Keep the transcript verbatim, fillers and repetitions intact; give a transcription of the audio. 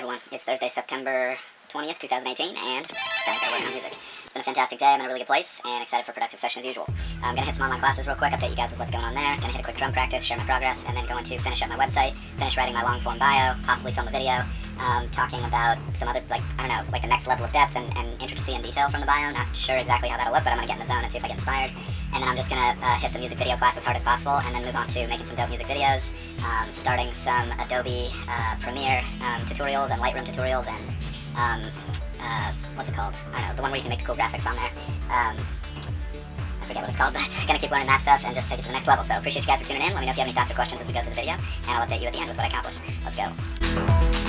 everyone. It's Thursday, September twentieth, two thousand eighteen, and it's time to go work on music. It's been a fantastic day. I'm in a really good place, and excited for productive session as usual. I'm going to hit some online classes real quick, update you guys with what's going on there. Going to hit a quick drum practice, share my progress, and then going to finish up my website, finish writing my long-form bio, possibly film a video, um, talking about some other, like, I don't know, like the next level of depth and, and intricacy and detail from the bio. Not sure exactly how that'll look, but I'm going to get in the zone and see if I get inspired. And then I'm just going to uh, hit the music video class as hard as possible, and then move on to making some dope music videos, um, starting some Adobe uh, Premiere um, tutorials and Lightroom tutorials, and um, uh, what's it called? I don't know, the one where you can make the cool graphics on there. Um, I forget what it's called, but gonna keep learning that stuff and just take it to the next level. So appreciate you guys for tuning in. Let me know if you have any thoughts or questions as we go through the video, and I'll update you at the end with what I accomplished. Let's go.